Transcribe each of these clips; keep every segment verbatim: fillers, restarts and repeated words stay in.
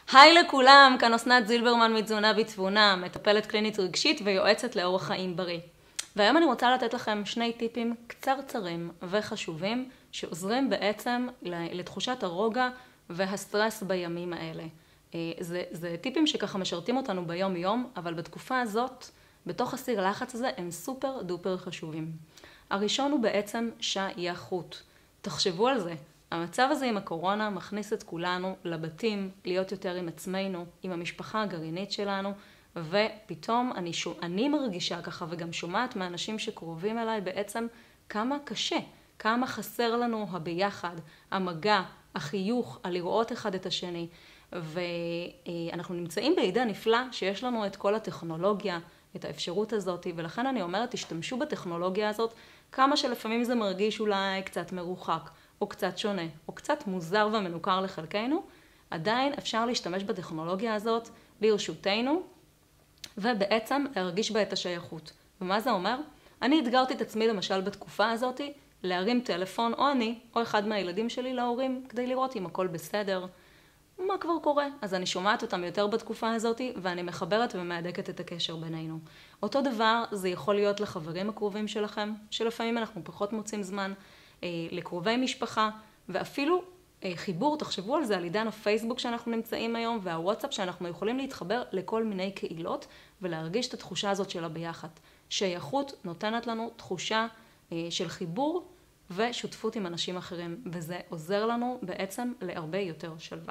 היי לכולם, כאן אסנת זילברמן מתזונה בתבונה, מטפלת קלינית רגשית ויועצת לאורח חיים בריא. והיום אני רוצה לתת לכם שני טיפים קצרצרים וחשובים שעוזרים בעצם לתחושת הרוגע והסטרס בימים האלה. זה, זה טיפים שככה משרתים אותנו ביום יום, אבל בתקופה הזאת, בתוך הסיר לחץ הזה, הם סופר דופר חשובים. הראשון הוא בעצם שייכות. תחשבו על זה. המצב הזה עם הקורונה מכניס את כולנו לבתים, להיות יותר עם עצמנו, עם המשפחה הגרעינית שלנו, ופתאום אני, שומע, אני מרגישה ככה וגם שומעת מאנשים שקרובים אליי בעצם כמה קשה, כמה חסר לנו הביחד, המגע, החיוך, הלראות אחד את השני. ואנחנו נמצאים בעידן נפלא שיש לנו את כל הטכנולוגיה, את האפשרות הזאת, ולכן אני אומרת, תשתמשו בטכנולוגיה הזאת, כמה שלפעמים זה מרגיש אולי קצת מרוחק. או קצת שונה, או קצת מוזר ומנוכר לחלקנו, עדיין אפשר להשתמש בטכנולוגיה הזאת לרשותנו, ובעצם להרגיש בה את השייכות. ומה זה אומר? אני אתגרתי את עצמי למשל בתקופה הזאת, להרים טלפון, או אני, או אחד מהילדים שלי להורים, כדי לראות אם הכל בסדר, מה כבר קורה. אז אני שומעת אותם יותר בתקופה הזאת, ואני מחברת ומהדקת את הקשר בינינו. אותו דבר זה יכול להיות לחברים הקרובים שלכם, שלפעמים אנחנו פחות מוצאים זמן, לקרובי משפחה, ואפילו חיבור, תחשבו על זה, על עידן הפייסבוק שאנחנו נמצאים היום, והוואטסאפ שאנחנו יכולים להתחבר לכל מיני קהילות, ולהרגיש את התחושה הזאת שלה ביחד. שייכות נותנת לנו תחושה של חיבור ושותפות עם אנשים אחרים, וזה עוזר לנו בעצם להרבה יותר שלווה.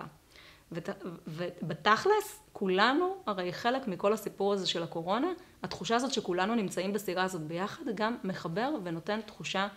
ובתכלס, כולנו, הרי חלק מכל הסיפור הזה של הקורונה, התחושה הזאת שכולנו נמצאים בסירה הזאת ביחד, גם מחבר ונותן תחושה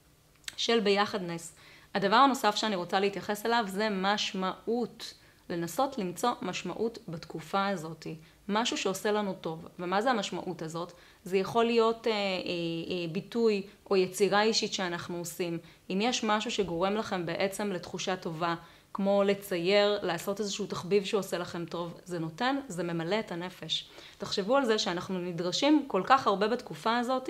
של ביחדנס. הדבר הנוסף שאני רוצה להתייחס אליו זה משמעות. לנסות למצוא משמעות בתקופה הזאת. משהו שעושה לנו טוב. ומה זה המשמעות הזאת? זה יכול להיות אה, אה, אה, ביטוי או יצירה אישית שאנחנו עושים. אם יש משהו שגורם לכם בעצם לתחושה טובה, כמו לצייר, לעשות איזשהו תחביב שעושה לכם טוב, זה נותן, זה ממלא את הנפש. תחשבו על זה שאנחנו נדרשים כל כך הרבה בתקופה הזאת,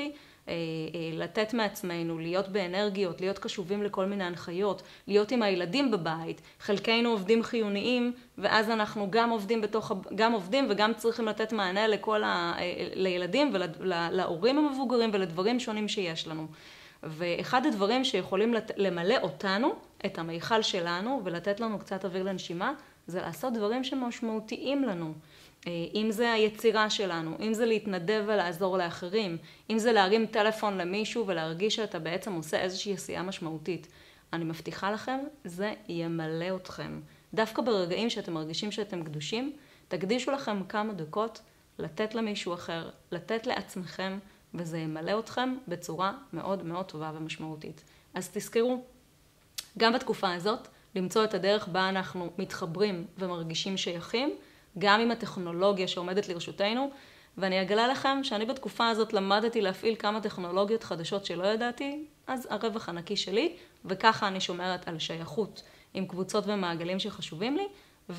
לתת מעצמנו, להיות באנרגיות, להיות קשובים לכל מיני הנחיות, להיות עם הילדים בבית, חלקנו עובדים חיוניים, ואז אנחנו גם עובדים בתוך, גם עובדים וגם צריכים לתת מענה לכל ה, לילדים ולהורים המבוגרים ולדברים שונים שיש לנו. ואחד הדברים שיכולים למלא אותנו, את המיכל שלנו, ולתת לנו קצת אוויר לנשימה, זה לעשות דברים שמשמעותיים לנו. אם זה היצירה שלנו, אם זה להתנדב ולעזור לאחרים, אם זה להרים טלפון למישהו ולהרגיש שאתה בעצם עושה איזושהי עשייה משמעותית. אני מבטיחה לכם, זה ימלא אתכם. דווקא ברגעים שאתם מרגישים שאתם קדושים, תקדישו לכם כמה דקות לתת למישהו אחר, לתת לעצמכם, וזה ימלא אתכם בצורה מאוד מאוד טובה ומשמעותית. אז תזכרו, גם בתקופה הזאת, למצוא את הדרך בה אנחנו מתחברים ומרגישים שייכים, גם עם הטכנולוגיה שעומדת לרשותנו, ואני אגלה לכם שאני בתקופה הזאת למדתי להפעיל כמה טכנולוגיות חדשות שלא ידעתי, אז הרווח הנקי שלי, וככה אני שומרת על שייכות עם קבוצות ומעגלים שחשובים לי,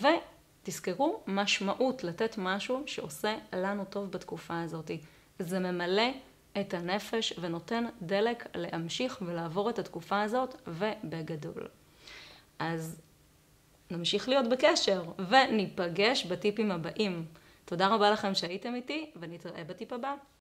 ותזכרו משמעות לתת משהו שעושה לנו טוב בתקופה הזאת. זה ממלא את הנפש ונותן דלק להמשיך ולעבור את התקופה הזאת, ובגדול. אז נמשיך להיות בקשר וניפגש בטיפים הבאים. תודה רבה לכם שהייתם איתי ונתראה בטיפ הבא.